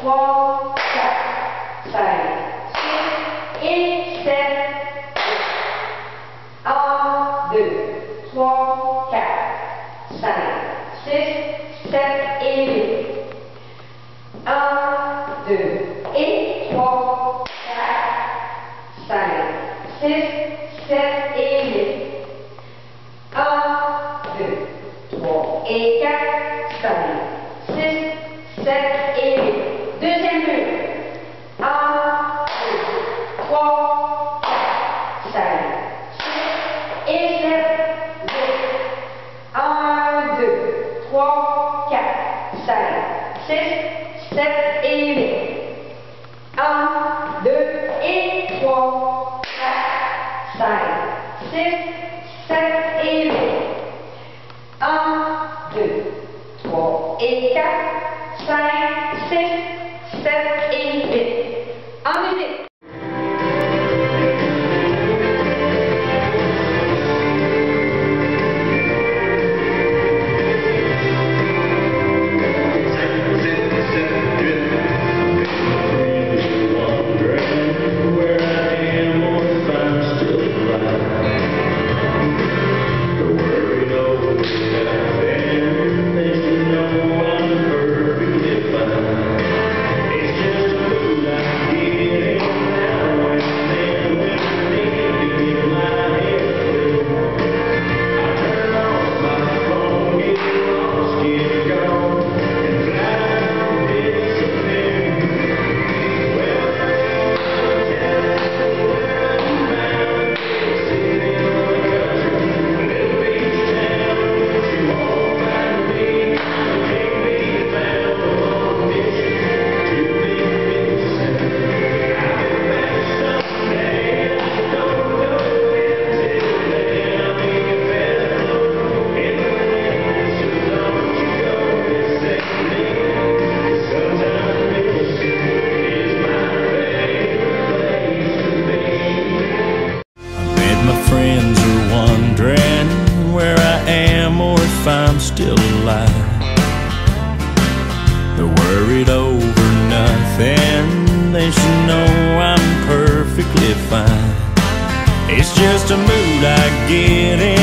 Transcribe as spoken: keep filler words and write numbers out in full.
trois, quatre, cinq, six et sept. un, deux, trois, quatre, cinq, six, sept et huit. un, deux et trois, quatre, cinq, six, sept et huit. un, deux, trois et quatre, cinq, six, sept et huit. Deuxième mur. un, deux, trois, quatre, cinq, six et sept, huit. un, deux, trois, quatre, cinq, six, sept et huit. un, deux et trois, quatre, cinq, six, sept et huit. un, deux, trois et quatre, cinq, six, sept et huit. En musique. I'm still alive. They're worried over nothing. They should know I'm perfectly fine. It's just a mood I get in